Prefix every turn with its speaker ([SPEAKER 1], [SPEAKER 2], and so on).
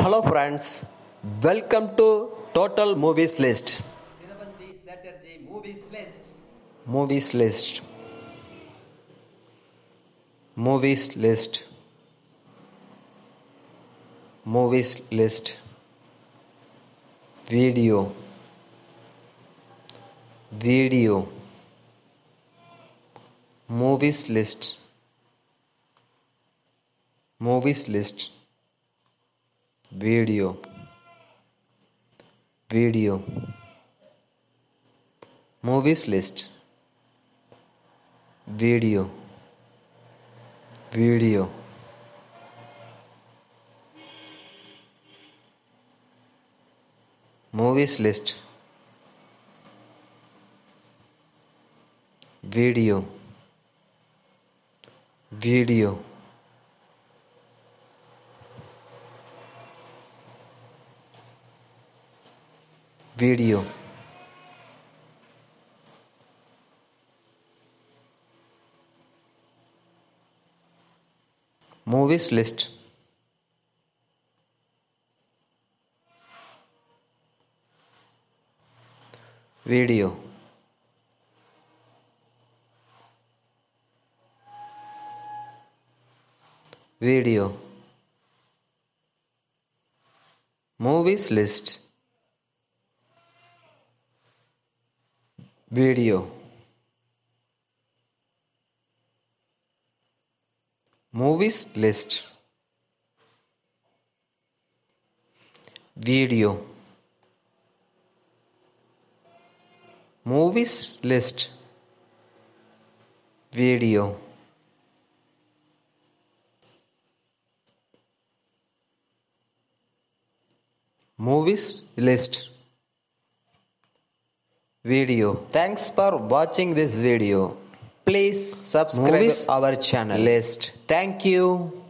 [SPEAKER 1] Hello friends, welcome to Total Movies List.
[SPEAKER 2] Srabanti Chatterjee Movies list.
[SPEAKER 1] Movies List. Movies List. Movies List. Video. Video. Movies List. Movies List. Video. Video. Movies List. Video. Video. Movies List. Video. Video. Video. Movies List. Video. Video. Movies List. Video. Movies List. Video. Movies List. Video. Movies List. Video. Thanks for watching this video. Please subscribe our channel list. Thank you.